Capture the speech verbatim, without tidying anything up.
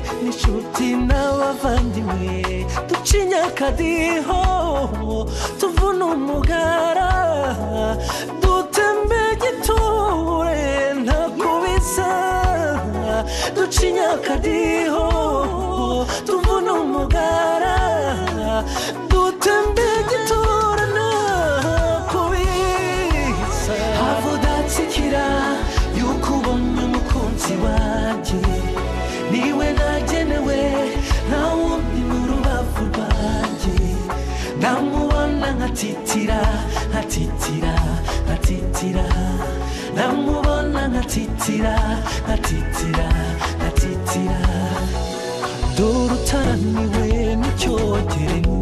n'inshuti n'abavandimwe ducinya akadiho tuvuna umugara dutembe giture ntakubisa ducinya akadiho tuvuna umugara dutembe giture ntakubisa havudatsikira yuko ubonye umukunzi wanjye niwe nagenewe nta wundi mu rubavu rwanjye namubona nkatitira nkatitira nkatitira namubona nkatitira nkatitira nkatitira dore utaramiwe n'icyogere